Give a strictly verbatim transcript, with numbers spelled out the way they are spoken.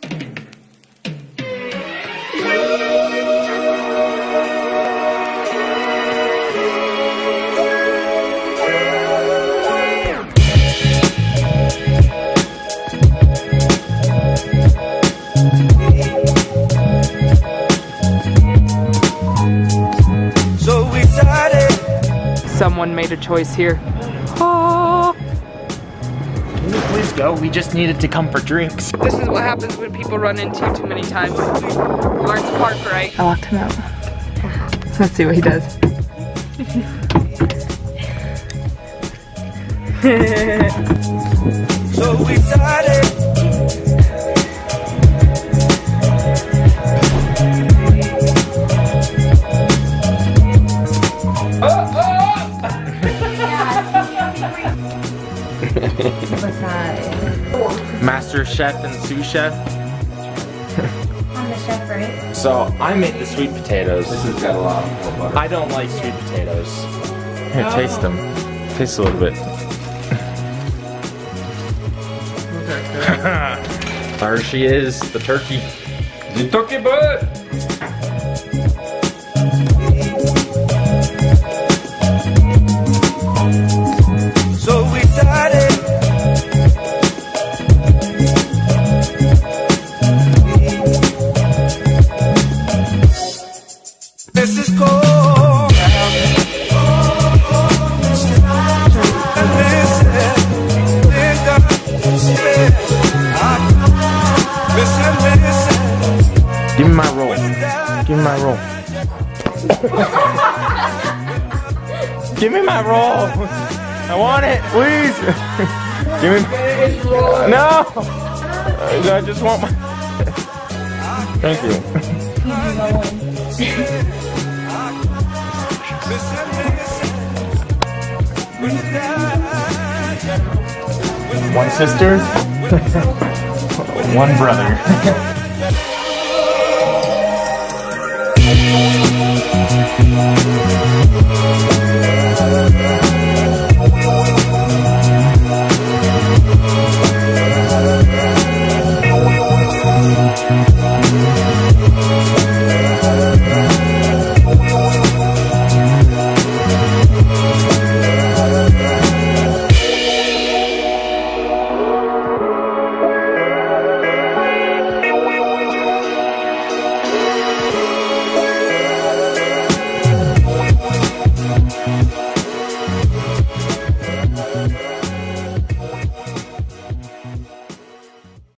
Someone made a choice here. Oh. Can we please go? We just needed to come for drinks. This is what happens when people run into you too many times. Lawrence Park, right? I locked him out. Let's see what he does. So we started. What's that? Master Chef and sous chef. I'm the chef, right? So I made the sweet potatoes. This has got a lot more butter. I don't like sweet potatoes. Here, taste them. Taste a little bit. There she is, the turkey. The turkey butt! So we started. This is cold. Give me my roll. Give me my roll. Give me my roll. I want it, please. Give me. No. I just want my. Thank you. One sister, one brother.